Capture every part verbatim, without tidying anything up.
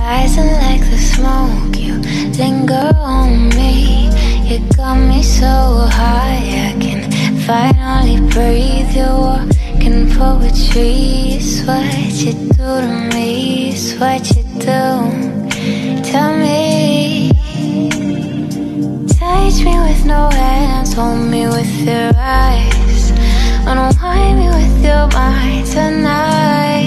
rising like the smoke, you linger on me. You got me so high, I can finally breathe. You're walking poetry, it's what you do to me, it's what you do. Tell me, touch me with no hands, hold me with your eyes, unwind me with your mind tonight.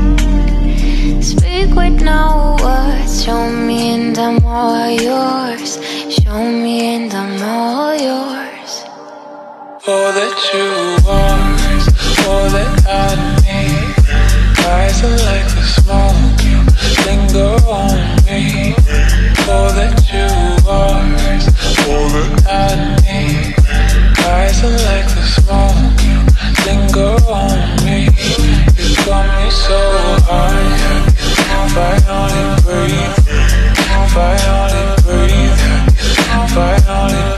Speak with no words, show me and I'm all yours. Show me and I'm all yours. All that you are, all that I need. Rising like the smoke, you linger on me. All that you are, all that I need. Rising like the smoke, you linger on me. You got me so high, finally breathe, finally breathe, finally